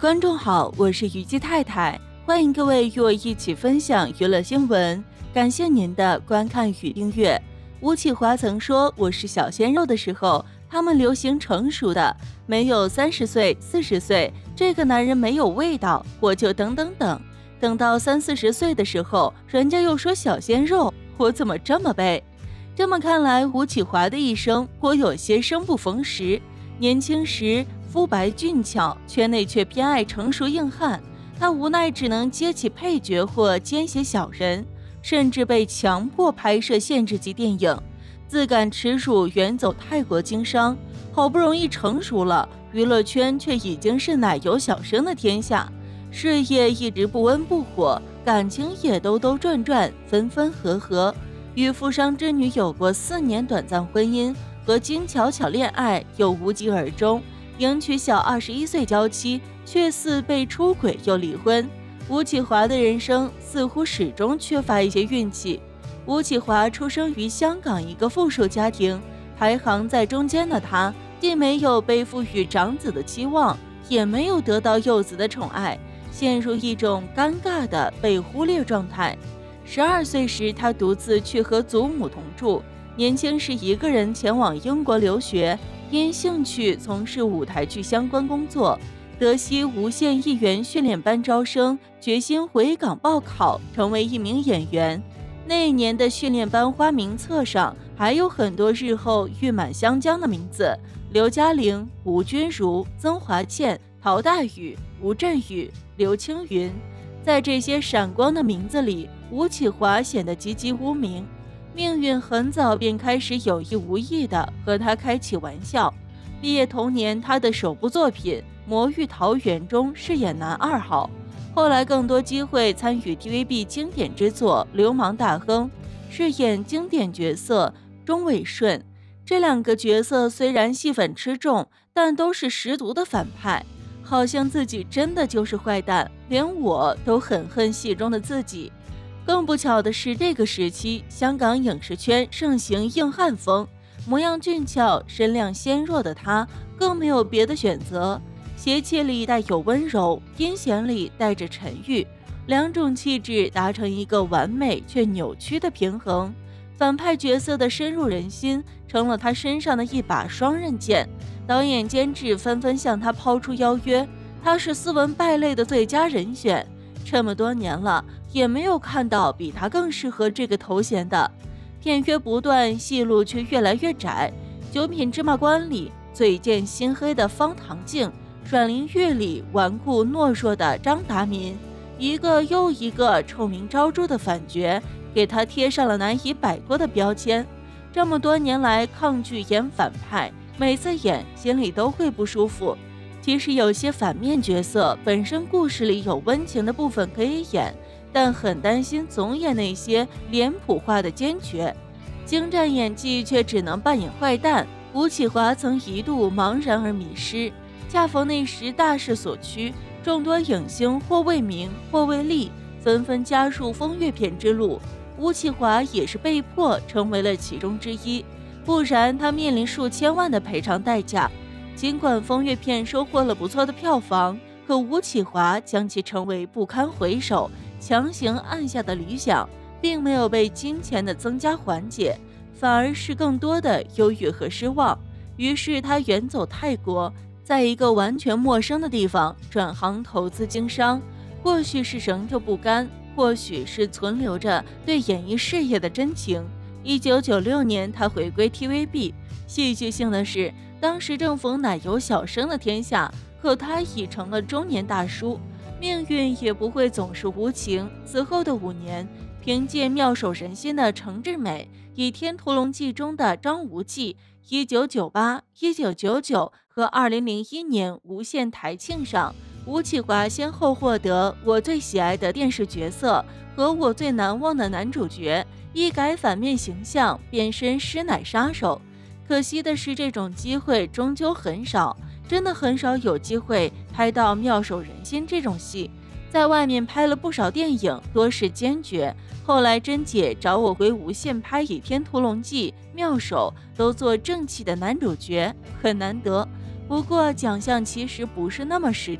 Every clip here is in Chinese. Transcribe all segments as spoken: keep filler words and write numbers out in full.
观众好，我是虞姬太太，欢迎各位与我一起分享娱乐新闻，感谢您的观看与订阅。吴启华曾说我是小鲜肉的时候，他们流行成熟的，没有三十岁、四十岁，这个男人没有味道，我就等等等，等到三四十岁的时候，人家又说小鲜肉，我怎么这么背？这么看来，吴启华的一生颇有些生不逢时。年轻时肤白俊俏，圈内却偏爱成熟硬汉，他无奈只能接起配角或奸邪小人，甚至被强迫拍摄限制级电影，自感耻辱，远走泰国经商。好不容易成熟了，娱乐圈却已经是奶油小生的天下，事业一直不温不火，感情也兜兜转转，分分合合。与富商之女有过四年短暂婚姻，和金巧巧恋爱又无疾而终，迎娶小二十一岁娇妻，却似被出轨又离婚。吴启华的人生似乎始终缺乏一些运气。吴启华出生于香港一个富庶家庭，排行在中间的他，既没有背负与长子的期望，也没有得到幼子的宠爱，陷入一种尴尬的被忽略状态。十二岁时，他独自去和祖母同住，年轻时一个人前往英国留学，因兴趣从事舞台剧相关工作，得悉无线艺员训练班招生，决心回港报考，成为一名演员。那一年的训练班花名册上还有很多日后誉满湘江的名字：刘嘉玲、吴君如、曾华倩、陶大宇、吴镇宇、刘青云。在这些闪光的名字里，吴启华显得籍籍无名。命运很早便开始有意无意地和他开起玩笑。毕业同年，他的首部作品《魔域桃源》中饰演男二号，后来更多机会参与 T V B 经典之作《流氓大亨》，饰演经典角色钟伟顺。这两个角色虽然戏份吃重，但都是十足的反派，好像自己真的就是坏蛋，连我都很恨戏中的自己。更不巧的是，这个时期香港影视圈盛行硬汉风，模样俊俏、身量纤弱的他更没有别的选择。邪气里带有温柔，阴险里带着沉郁，两种气质达成一个完美却扭曲的平衡。反派角色的深入人心，成了他身上的一把双刃剑。导演监制纷纷向他抛出邀约，他是斯文败类的最佳人选。这么多年了，也没有看到比他更适合这个头衔的。片约不断，戏路却越来越窄。九品芝麻官里嘴贱心黑的方唐镜，阮玲玉里顽固懦弱的张达民，一个又一个臭名昭著的反角，给他贴上了难以摆脱的标签。这么多年来抗拒演反派，每次演心里都会不舒服。其实有些反面角色本身故事里有温情的部分可以演，但很担心总演那些脸谱化的奸角，精湛演技却只能扮演坏蛋。吴启华曾一度茫然而迷失，恰逢那时大势所趋，众多影星或为名或为利，纷纷加入风月片之路，吴启华也是被迫成为了其中之一，不然他面临数千万的赔偿代价。尽管风月片收获了不错的票房，可吴启华将其成为不堪回首、强行按下的理想，并没有被金钱的增加缓解，反而是更多的忧郁和失望。于是他远走泰国，在一个完全陌生的地方转行投资经商。或许是仍旧不甘，或许是存留着对演艺事业的真情。一九九六年，他回归 T V B。戏剧性的是，当时正逢奶油小生的天下，可他已成了中年大叔。命运也不会总是无情。此后的五年，凭借妙手仁心的程志美，以《天屠龙记》中的张无忌，一九九八、一九九九和二零零一年无线台庆上，吴启华先后获得我最喜爱的电视角色和我最难忘的男主角，一改反面形象，变身师奶杀手。可惜的是，这种机会终究很少，真的很少有机会拍到妙手仁心这种戏。在外面拍了不少电影，多是奸角，后来甄姐找我回无线拍《倚天屠龙记》，妙手都做正气的男主角，很难得。不过奖项其实不是那么实质，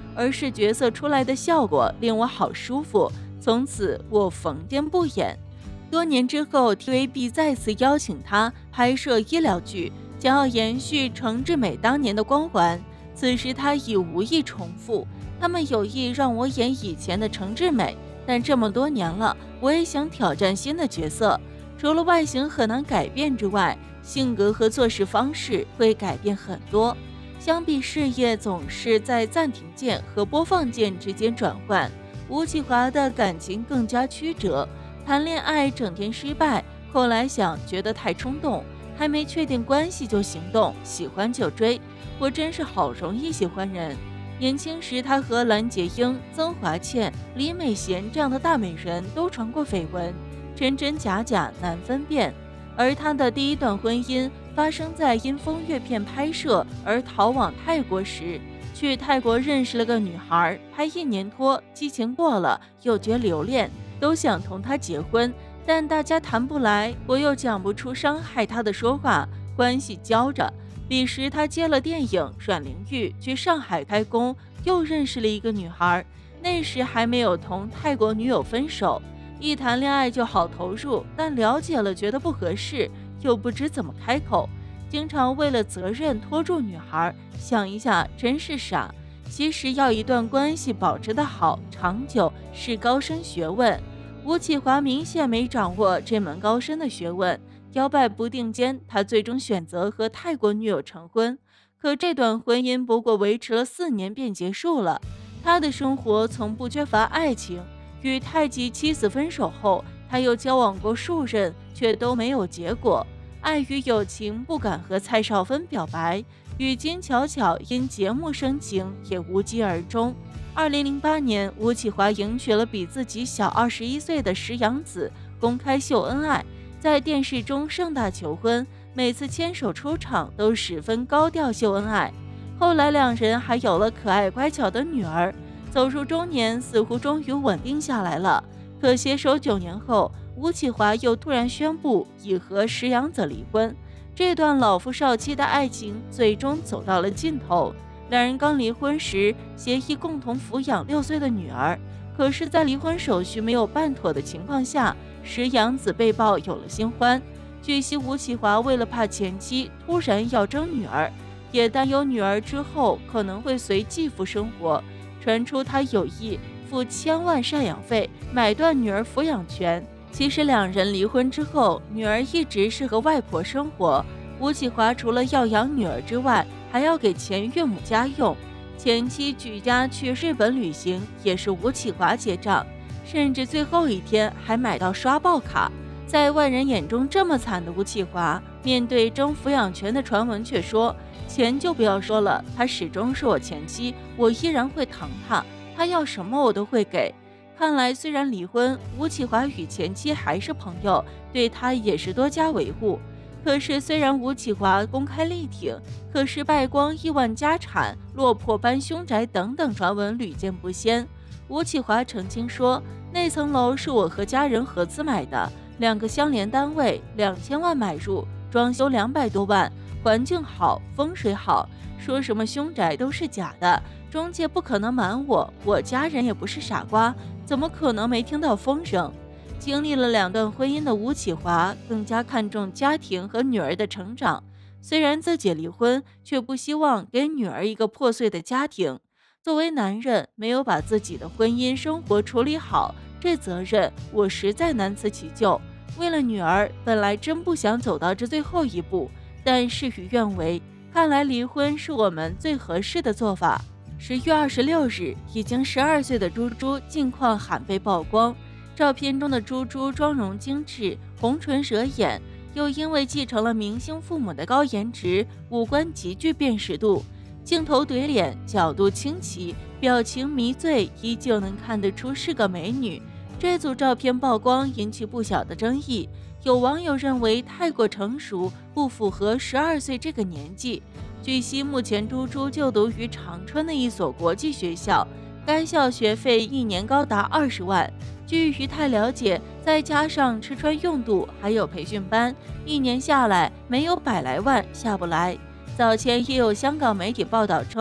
而是角色出来的效果令我好舒服，从此我逢颠不演。多年之后 T V B 再次邀请他拍摄医疗剧，想要延续程志美当年的光环。此时他已无意重复，他们有意让我演以前的程志美，但这么多年了，我也想挑战新的角色。除了外形很难改变之外，性格和做事方式会改变很多。相比事业总是在暂停键和播放键之间转换，吴启华的感情更加曲折，谈恋爱整天失败，后来想觉得太冲动，还没确定关系就行动，喜欢就追。我真是好容易喜欢人。年轻时他和蓝洁瑛、曾华倩、李美贤这样的大美人都传过绯闻，真真假假难分辨。而他的第一段婚姻发生在因风月片拍摄而逃往泰国时，去泰国认识了个女孩，拍一年拖，激情过了又觉留恋，都想同她结婚，但大家谈不来，我又讲不出伤害她的说话，关系焦着。彼时他接了电影《阮玲玉》，去上海开工，又认识了一个女孩，那时还没有同泰国女友分手，一谈恋爱就好投入，但了解了觉得不合适，又不知怎么开口，经常为了责任拖住女孩，想一下真是傻。其实要一段关系保持得好长久是高深学问，吴启华明显没掌握这门高深的学问，摇摆不定间，他最终选择和泰国女友成婚。可这段婚姻不过维持了四年便结束了。他的生活从不缺乏爱情，与太极妻子分手后，他又交往过数任，却都没有结果。碍于友情，不敢和蔡少芬表白，与金巧巧因节目生情，也无疾而终。二零零八年，吴启华迎娶了比自己小二十一岁的石洋子，公开秀恩爱。在电视中盛大求婚，每次牵手出场都十分高调秀恩爱。后来两人还有了可爱乖巧的女儿，走入中年，似乎终于稳定下来了。可携手九年后，吴启华又突然宣布已和石洋子离婚。这段老夫少妻的爱情最终走到了尽头。两人刚离婚时协议共同抚养六岁的女儿，可是在离婚手续没有办妥的情况下，石洋子被曝有了新欢。据悉，吴启华为了怕前妻突然要争女儿，也担忧女儿之后可能会随继父生活，传出他有意付千万赡养费买断女儿抚养权。其实两人离婚之后，女儿一直是和外婆生活，吴启华除了要养女儿之外，还要给前岳母家用。前妻举家去日本旅行，也是吴启华结账，甚至最后一天还买到刷爆卡。在外人眼中这么惨的吴启华，面对争抚养权的传闻却说，钱就不要说了，她始终是我前妻，我依然会疼她，她要什么我都会给。看来虽然离婚，吴启华与前妻还是朋友，对他也是多加维护。可是虽然吴启华公开力挺，可是败光亿万家产、落魄搬凶宅等等传闻屡见不鲜。吴启华澄清说，那层楼是我和家人合资买的，两个相连单位，两千万买入，装修两百多万，环境好，风水好，说什么凶宅都是假的，中介不可能瞒我，我家人也不是傻瓜，怎么可能没听到风声？经历了两段婚姻的吴启华更加看重家庭和女儿的成长，虽然自己离婚，却不希望给女儿一个破碎的家庭。作为男人，没有把自己的婚姻生活处理好，这责任我实在难辞其咎。为了女儿，本来真不想走到这最后一步，但事与愿违，看来离婚是我们最合适的做法。十月二十六日，已经十二岁的猪猪近况罕被曝光。照片中的猪猪妆容精致，红唇惹眼，又因为继承了明星父母的高颜值，五官极具辨识度。镜头怼脸，角度清奇，表情迷醉，依旧能看得出是个美女。这组照片曝光引起不小的争议，有网友认为太过成熟，不符合十二岁这个年纪。据悉，目前猪猪就读于长春的一所国际学校，该校学费一年高达二十万。据于泰了解，再加上吃穿用度，还有培训班，一年下来没有百来万下不来。早前也有香港媒体报道称，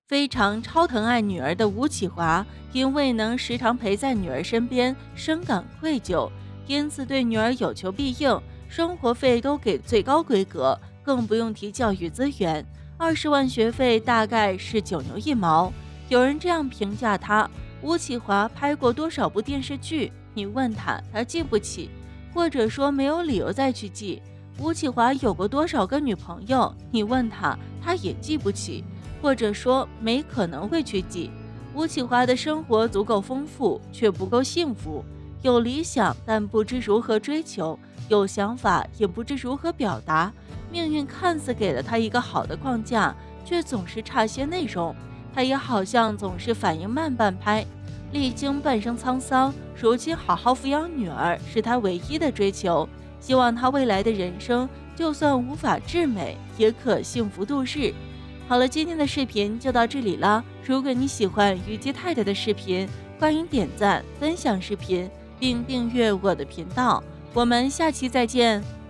非常超疼爱女儿的吴启华，因未能时常陪在女儿身边，深感愧疚，因此对女儿有求必应，生活费都给最高规格，更不用提教育资源。二十万学费大概是九牛一毛。有人这样评价他：吴启华拍过多少部电视剧？你问他，他记不起，或者说没有理由再去记。吴启华有过多少个女朋友？你问他，他也记不起，或者说没可能会去记。吴启华的生活足够丰富，却不够幸福。有理想，但不知如何追求；有想法，也不知如何表达。命运看似给了他一个好的框架，却总是差些内容。他也好像总是反应慢半拍。历经半生沧桑，如今好好抚养女儿是他唯一的追求。希望他未来的人生，就算无法至美，也可幸福度日。好了，今天的视频就到这里了。如果你喜欢虞姬太太的视频，欢迎点赞、分享视频，并订阅我的频道。我们下期再见。